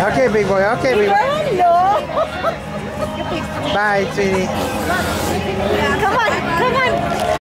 Okay, big boy. Okay, big boy. No. Bye, sweetie. Come on. Come on.